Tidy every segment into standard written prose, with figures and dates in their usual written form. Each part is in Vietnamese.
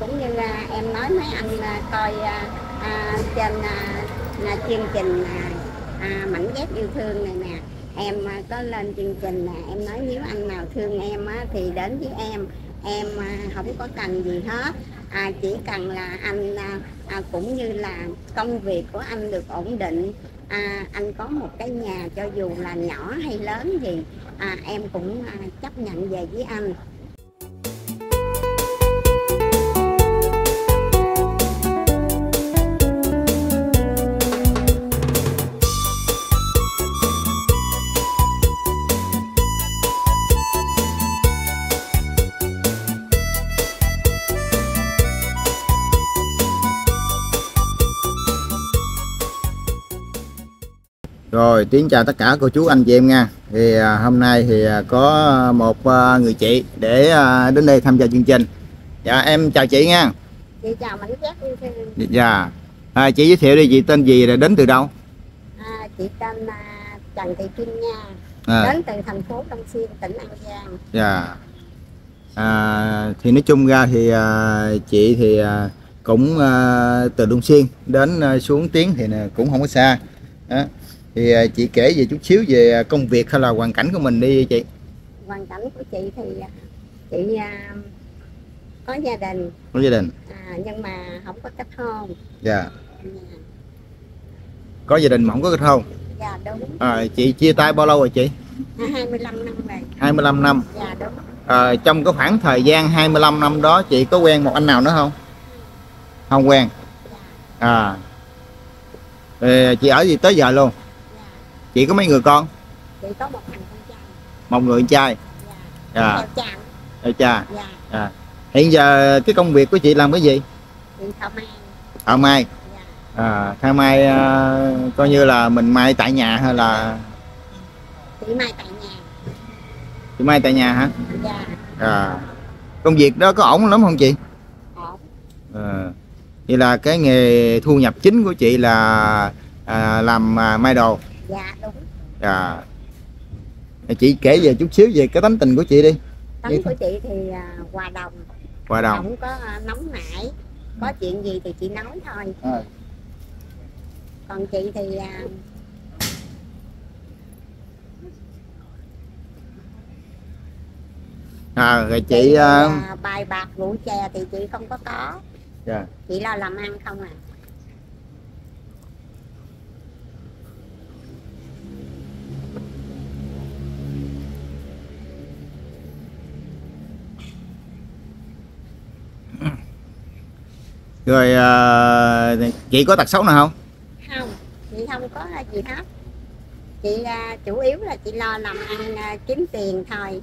cũng như em nói mấy anh coi trên chương trình mảnh ghép yêu thương này nè, em có lên chương trình nè, em nói nếu anh nào thương em thì đến với em không có cần gì hết, chỉ cần là anh cũng như là công việc của anh được ổn định, anh có một cái nhà cho dù là nhỏ hay lớn gì em cũng chấp nhận về với anh. Rồi, Tiến chào tất cả cô chú anh chị em nha. Thì hôm nay thì có một người chị để đến đây tham gia chương trình. Dạ em chào chị nha. Chị chào mảnh ghép yêu thương. Dạ. Chị giới thiệu đi, chị tên gì, là đến từ đâu? Chị tên Trần Thị Kim Nha, đến từ thành phố Long Xuyên, tỉnh An Giang. Dạ. Thì nói chung ra thì chị thì cũng từ Long Xuyên đến xuống Tiến thì cũng không có xa. Đó. Thì chị kể về chút xíu về công việc hay là hoàn cảnh của mình đi chị. Hoàn cảnh của chị thì chị có gia đình. Có gia đình. Nhưng mà không có kết hôn. Dạ. Có gia đình mà không có kết hôn. Dạ đúng. Chị chia tay bao lâu rồi chị? 25 năm rồi. 25 năm. Dạ đúng. Trong cái khoảng thời gian 25 năm đó chị có quen một anh nào nữa không? Không quen. Dạ. Chị ở gì tới giờ luôn? Dạ. Chị có mấy người con? Chị có một thằng con trai. Một người con trai. Dạ. Theo cha. Theo cha. Dạ. Hiện giờ cái công việc của chị làm cái gì? Chị thợ may. Thợ may. Dạ. Thợ may coi như là mình may tại nhà hay là? Chị may tại nhà. Chị may tại nhà hả? Dạ. Công việc đó có ổn lắm không chị? Ổn. Vậy là cái nghề thu nhập chính của chị là làm may đồ. Dạ đúng. Dạ. Chị kể về chút xíu về cái tánh tình của chị đi. Tánh của chị thì hòa đồng. Hòa đồng. Không có nóng nảy. Có chuyện gì thì chị nói thôi. Còn chị thì rồi chị bài bạc rượu chè thì chị không có. Dạ. Chị lo làm ăn không à. Rồi chị có tật xấu nào không? Không, chị không có gì hết. Chị chủ yếu là chị lo làm ăn kiếm tiền thôi.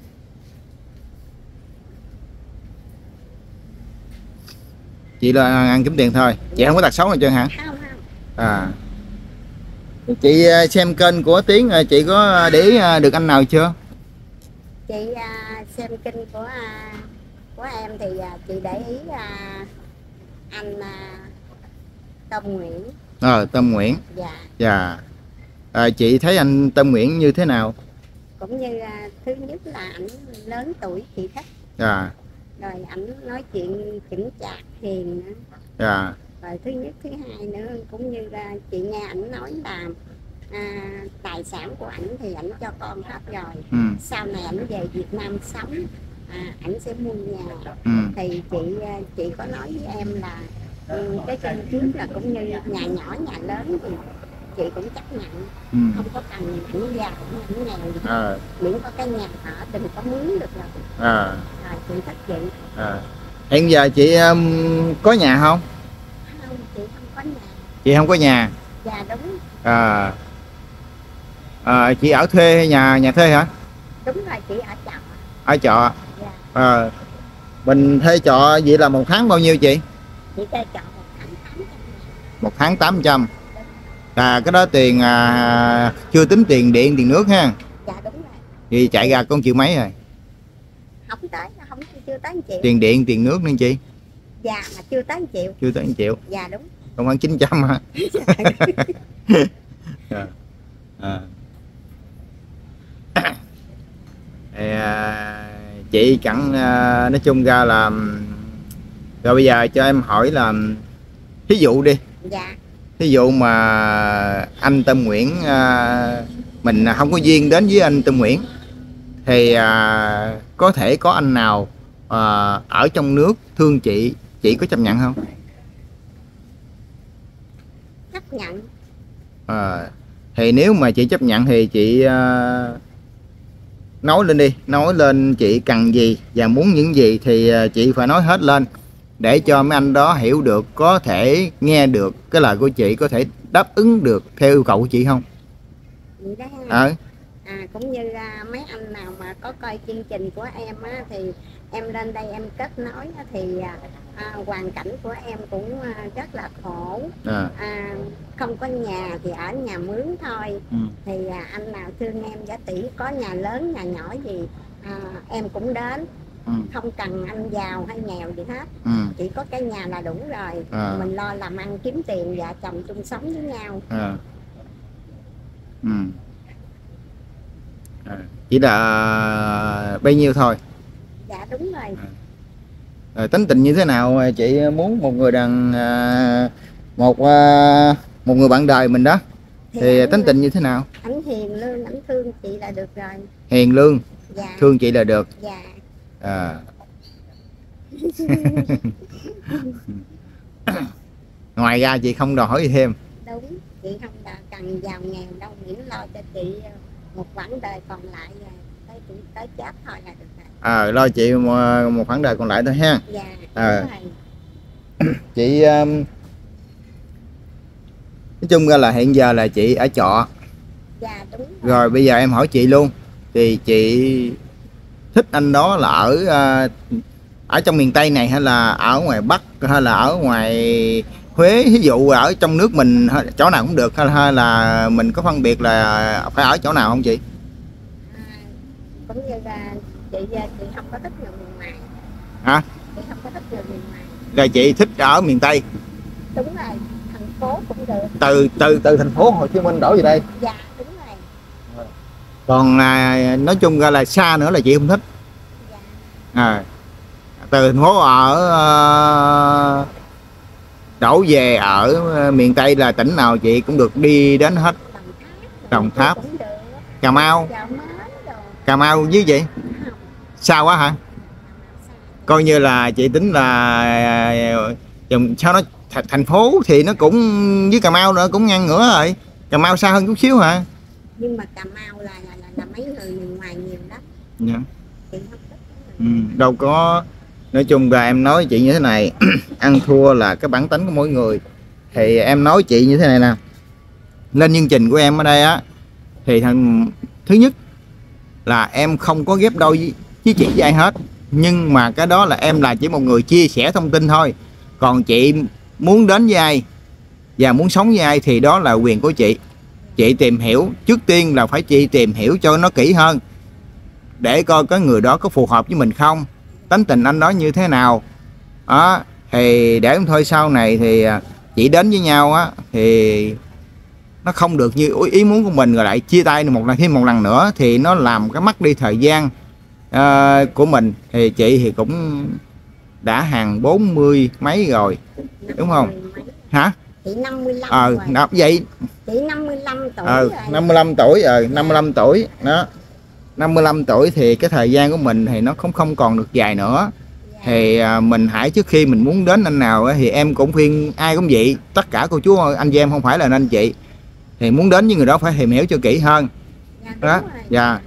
Chị là ăn kiếm tiền thôi, chị không có tật xấu nào chưa hả? Không. Chị xem kênh của Tiến, chị có để ý được anh nào chưa? Chị xem kênh của em thì chị để ý anh Tâm Nguyễn. Tâm Nguyễn. Dạ. Dạ. Chị thấy anh Tâm Nguyễn như thế nào? Cũng như thứ nhất là ảnh lớn tuổi chị thích. Dạ. Rồi ảnh nói chuyện chững chạc hiền nữa. Dạ. Rồi thứ nhất, thứ hai nữa cũng như chị nghe ảnh nói là tài sản của ảnh thì ảnh cho con hết rồi. Sau này ảnh về Việt Nam sống, ảnh sẽ mua nhà. Thì chị có nói với em là cái kênh trước là cũng như nhà nhỏ nhà lớn thì chị cũng chấp nhận. Không có cần ảnh giàu ảnh nghèo gì. Miễn có cái nhà ở, đừng có mướn được rồi. Rồi chị thích chị. Hiện giờ chị có nhà không? Không, chị không có nhà. Chị không có nhà? Dạ đúng. Chị ở thuê hay nhà thuê hả? Đúng rồi, chị ở trọ. Ở trọ. Dạ. Mình thuê trọ vậy là một tháng bao nhiêu chị? Chị thuê trọ một tháng 800. Cái đó tiền chưa tính tiền điện tiền nước ha. Dạ đúng rồi. Thì chạy ra con triệu mấy rồi? Không tới, chưa tới 1 triệu. Tiền điện tiền nước nữa chị? Dạ mà chưa tới 1 triệu. Chưa tới 1 triệu. Dạ đúng. Còn khoảng 900 hả? Chị nói chung ra là Rồi bây giờ cho em hỏi là thí dụ đi, Dạ. thí dụ mà anh tên Nguyễn, mình không có duyên đến với anh tên Nguyễn thì có thể có anh nào ở trong nước thương chị có chấp nhận không? Chấp nhận. Thì nếu mà chị chấp nhận thì chị nói lên đi, nói lên chị cần gì và muốn những gì thì chị phải nói hết lên để cho mấy anh đó hiểu được, có thể nghe được cái lời của chị, có thể đáp ứng được theo yêu cầu của chị không? Vậy đó ha. Ờ. Cũng như mấy anh nào mà có coi chương trình của em á, thì em lên đây em kết nối á, thì hoàn cảnh của em cũng rất là khổ. Không có nhà thì ở nhà mướn thôi. Thì anh nào thương em giá tỷ, có nhà lớn nhà nhỏ gì em cũng đến. Không cần anh giàu hay nghèo gì hết. Chỉ có cái nhà là đủ rồi. Mình lo làm ăn kiếm tiền, vợ chồng chung sống với nhau. Chỉ là bao nhiêu thôi? Dạ đúng rồi. Tính tình như thế nào chị muốn một người một người bạn đời mình đó thì tính tình như thế nào? Anh hiền lương, anh thương chị là được rồi. Hiền lương. Dạ. Thương chị là được. Dạ. Ngoài ra chị không đòi hỏi gì thêm? Đúng, chị không cần giàu nghèo đâu, miễn lo cho chị một quãng đời còn lại rồi tới chết thôi là được rồi. Lo chị một khoảng đời còn lại thôi ha. Dạ. Đúng rồi. Chị nói chung ra là hiện giờ là chị ở trọ. Dạ đúng rồi. Rồi bây giờ em hỏi chị luôn, thì chị thích anh đó là ở trong miền Tây này hay là ở ngoài Bắc hay là ở ngoài Huế, ví dụ ở trong nước mình chỗ nào cũng được, hay là mình có phân biệt là phải ở chỗ nào không chị? Cũng như là chị không có thích người miền ngoài. Hả? Chị không có thích người miền ngoài. Rồi chị thích ở miền Tây. Đúng rồi, thành phố cũng được. Từ thành phố Hồ Chí Minh đổ về đây. Dạ đúng rồi. Còn nói chung ra là xa nữa là chị không thích. Dạ. Từ thành phố đổ về ở miền Tây là tỉnh nào chị cũng được đi đến hết. Đồng Tháp, Cà Mau. Cà Mau với chị xa quá hả? Coi như là chị tính là sao nó thành phố thì nó cũng với Cà Mau nữa cũng ngang ngửa rồi. Cà Mau xa hơn chút xíu hả? Nhưng mà Cà Mau là mấy người miền ngoài nhiều lắm. Dạ. Chị không thích. Đâu có, nói chung là em nói chị như thế này ăn thua là cái bản tính của mỗi người. Thì em nói chị như thế này nè, lên chương trình của em ở đây á thì thứ nhất là em không có ghép đôi với chị với ai hết, nhưng mà cái đó là em là chỉ một người chia sẻ thông tin thôi. Còn chị muốn đến với ai và muốn sống với ai thì đó là quyền của chị. Chị tìm hiểu, trước tiên là phải chị tìm hiểu cho nó kỹ hơn để coi cái người đó có phù hợp với mình không, tính tình anh đó như thế nào đó. Thì để thôi sau này thì chị đến với nhau á thì nó không được như ý muốn của mình rồi lại chia tay thêm một lần nữa thì nó làm cái mất đi thời gian của mình. Thì chị thì cũng đã hàng 40 mấy rồi đúng không? Hả? Chị 55 rồi. Vậy chị 55 tuổi rồi. 55 tuổi rồi, 55 tuổi đó. 55 tuổi thì cái thời gian của mình thì nó không còn được dài nữa. Thì mình hãy, trước khi mình muốn đến anh nào thì em cũng khuyên ai cũng vậy, tất cả cô chú anh chị em không phải là anh chị, thì muốn đến với người đó phải tìm hiểu cho kỹ hơn. Đó. Dạ.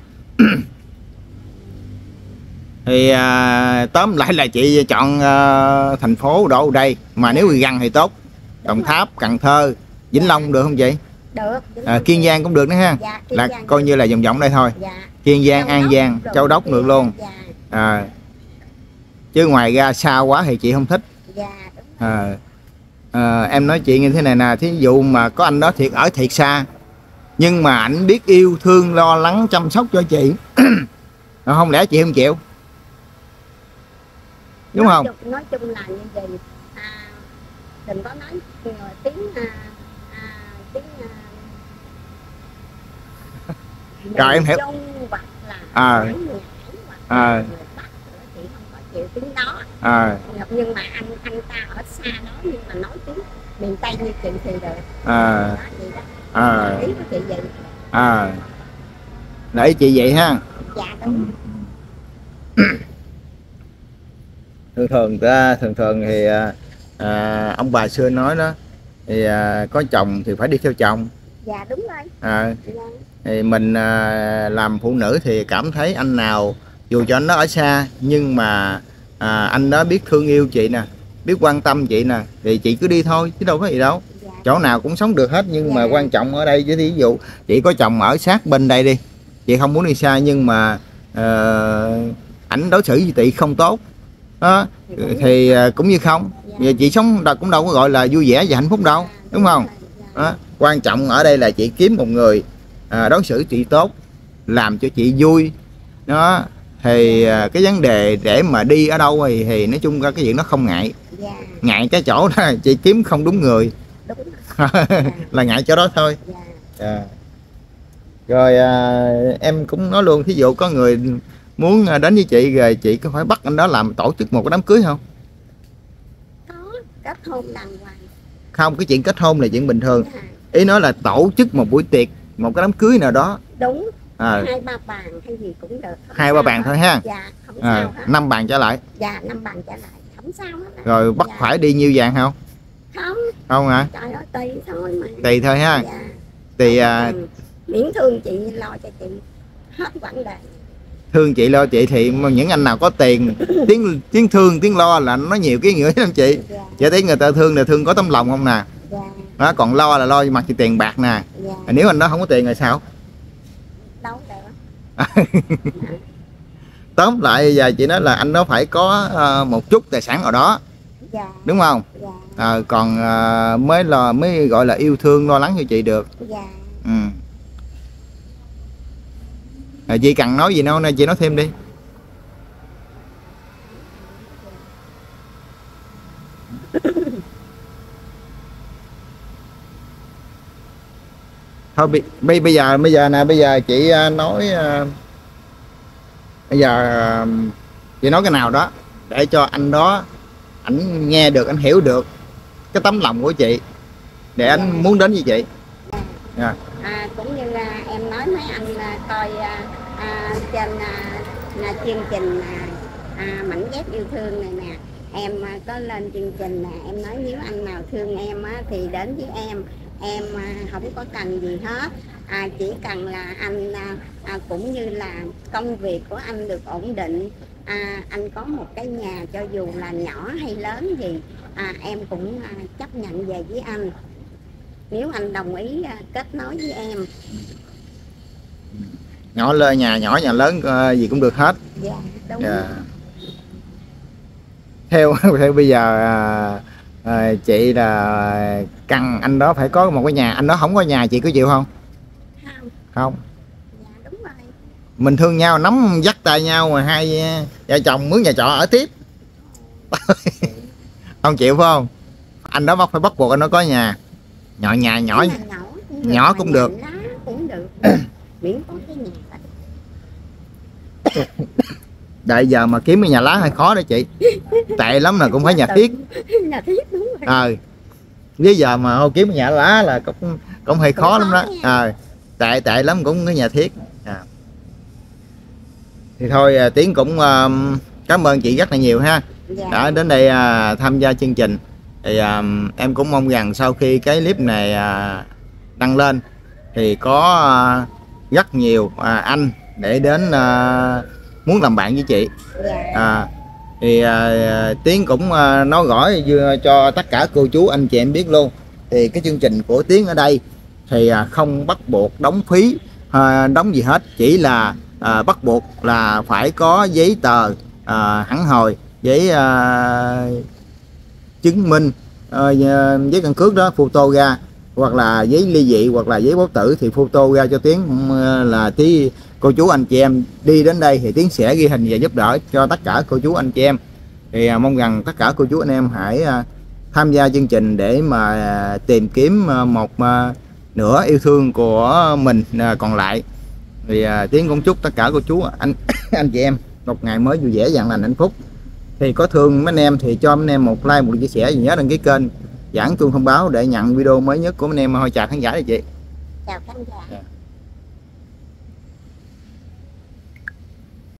Thì tóm lại là chị chọn thành phố đổ đây, mà nếu gần thì tốt. Đồng Tháp, Cần Thơ, Vĩnh Long được không chị? Được. Kiên Giang cũng được nữa ha. Dạ, là coi như là vòng vòng đây thôi. Dạ. Kiên Giang, An Giang, Châu Đốc được luôn. Dạ. Chứ ngoài ra xa quá thì chị không thích. Dạ, em nói chị như thế này nè, thí dụ mà có anh đó thiệt ở thiệt xa nhưng mà ảnh biết yêu thương lo lắng chăm sóc cho chị không lẽ chị không chịu, đúng không? Nói chung là như vậy, đừng có nói tiếng rồi em hiểu. chịu tiếng đó. Nhưng mà anh ta ở xa đó nhưng mà nói tiếng miền Tây như chị thì được. Đó, vậy đó. Ý của chị vậy. Để chị vậy ha. Dạ đúng. thường thì ông bà xưa nói đó thì có chồng thì phải đi theo chồng. Dạ đúng rồi. Thì mình làm phụ nữ thì cảm thấy anh nào dù cho anh đó ở xa nhưng mà anh đó biết thương yêu chị nè, biết quan tâm chị nè, thì chị cứ đi thôi chứ đâu có gì đâu. Chỗ nào cũng sống được hết, nhưng mà quan trọng ở đây chứ ví dụ chị có chồng ở sát bên đây đi, chị không muốn đi xa nhưng mà ảnh đối xử với chị không tốt đó, thì cũng như không. Giờ chị sống cũng đâu có gọi là vui vẻ và hạnh phúc đâu, đúng không? Đó. Quan trọng ở đây là chị kiếm một người đối xử chị tốt, làm cho chị vui đó, thì cái vấn đề để mà đi ở đâu thì nói chung ra cái chuyện đó không ngại. Ngại cái chỗ đó chị kiếm không đúng người. Là ngại chỗ đó thôi. Rồi em cũng nói luôn, thí dụ có người muốn đến với chị rồi chị có phải bắt anh đó làm tổ chức một cái đám cưới không? Có, kết hôn đàng hoàng. Không, cái chuyện kết hôn là chuyện bình thường. Ý nói là tổ chức một buổi tiệc, một cái đám cưới nào đó. Đúng. 2-3 bàn hay gì cũng được. 2-3 bàn thôi ha. Dạ, không sao hết. 5 bàn trở lại. Dạ, 5 bàn trở lại, không sao hết. Rồi bắt phải đi nhiêu vàng không? Không hả? Trời ơi, tùy thôi mà. Tùy thôi ha. Thì miễn thương chị lo cho chị hết vấn đề. Thương chị lo chị thì những anh nào có tiền tiếng thương tiếng lo là nó nhiều cái nghĩa lắm chị. Chị thấy người ta thương là thương có tấm lòng không nè. Đó, còn lo là lo mặt chị tiền bạc nè. Nếu anh đó không có tiền rồi sao? Đâu được. Tóm lại giờ chị nói là anh đó phải có một chút tài sản ở đó. Đúng không? Còn mới gọi là yêu thương lo lắng cho chị được. Chị cần nói gì đâu nè, chị nói thêm đi. Thôi bây giờ nè, bây giờ chị nói bây giờ chị nói cái nào đó để cho anh đó ảnh nghe được, anh hiểu được cái tấm lòng của chị để anh muốn đến với chị. Cũng như em nói mấy anh coi trên chương trình mảnh ghép yêu thương này nè, em có lên chương trình nè, em nói nếu anh nào thương em thì đến với em không có cần gì hết, chỉ cần là anh cũng như là công việc của anh được ổn định, anh có một cái nhà cho dù là nhỏ hay lớn gì em cũng chấp nhận về với anh, nếu anh đồng ý kết nối với em. Nhỏ lên nhà nhỏ nhà lớn gì cũng được hết. Dạ đúng. Theo bây giờ chị là cần anh đó phải có một cái nhà, anh đó không có nhà chị có chịu không? Không. Dạ đúng rồi. Mình thương nhau nắm dắt tay nhau mà hai vợ chồng mướn nhà trọ ở tiếp. Không chịu phải không? Anh đó phải bắt buộc anh nó có nhà. Nhỏ cũng được. Miễn có cái nhà. Đại giờ mà kiếm cái nhà lá hơi khó đó chị. Tệ lắm là cũng phải nhà thiết. Nhà thiết đúng rồi. Với giờ mà kiếm cái nhà lá là cũng hơi khó lắm đó. Tệ lắm cũng cái nhà thiết. Thì thôi Tiến cũng cảm ơn chị rất là nhiều ha. Đã đến đây tham gia chương trình. Thì em cũng mong rằng sau khi cái clip này đăng lên thì có rất nhiều anh để đến muốn làm bạn với chị. Thì Tiến cũng nói rõ cho tất cả cô chú anh chị em biết luôn, thì cái chương trình của Tiến ở đây thì không bắt buộc đóng phí đóng gì hết, chỉ là bắt buộc là phải có giấy tờ hẳn hồi, giấy chứng minh, giấy căn cước đó photo ra, hoặc là giấy ly dị hoặc là giấy báo tử thì photo ra cho Tiến, là cô chú anh chị em đi đến đây thì Tiến sẽ ghi hình và giúp đỡ cho tất cả cô chú anh chị em. Thì mong rằng tất cả cô chú anh em hãy tham gia chương trình để mà tìm kiếm một nửa yêu thương của mình còn lại. Thì Tiến cũng chúc tất cả cô chú anh chị em một ngày mới vui vẻ, vạn lành, hạnh phúc. Thì có thương mấy anh em thì cho mấy anh em một like, một chia sẻ, nhớ đăng ký kênh, giảng chuông thông báo để nhận video mới nhất của mấy anh em Hôi. Chào khán giả đây chị. Chào khán giả.